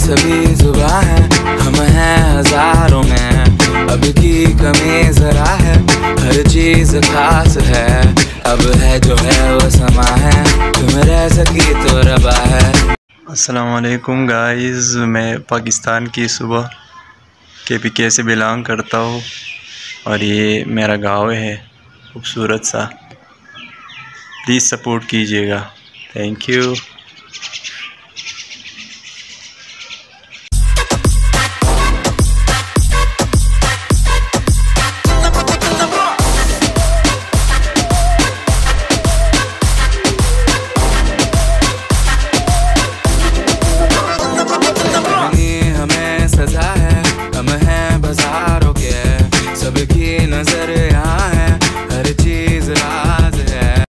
सभी जुबां है, हम हैं हजारों में, अब की कमी जरा है, हर चीज खास है, अब है जो है वो समा है, तुम रह सकी तो रबा है। अस्सलाम वालेकुम गाइस, मैं पाकिस्तान की सुबह KPK से बिलोंग करता हूँ और ये मेरा गाँव है खूबसूरत सा। प्लीज़ सपोर्ट कीजिएगा। Thank you.